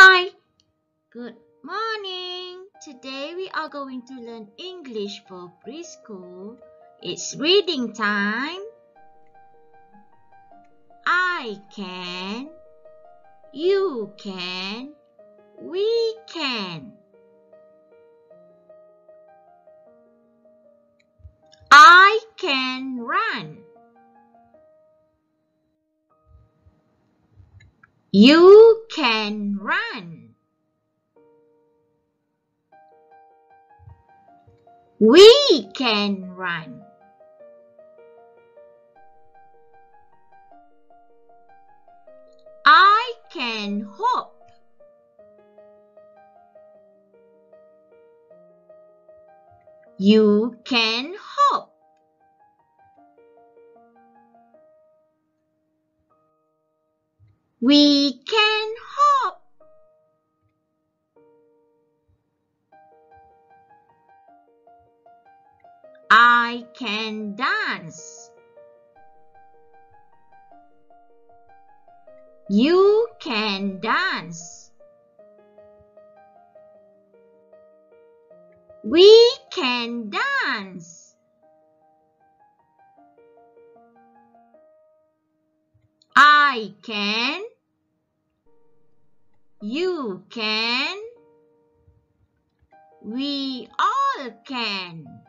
Hi, good morning. Today we are going to learn English for preschool. It's reading time. I can, you can, we can. I can run. You can run. We can run. I can hop. You can hop. We can hop. I can dance. You can dance. We can dance. I can. You can. We all can.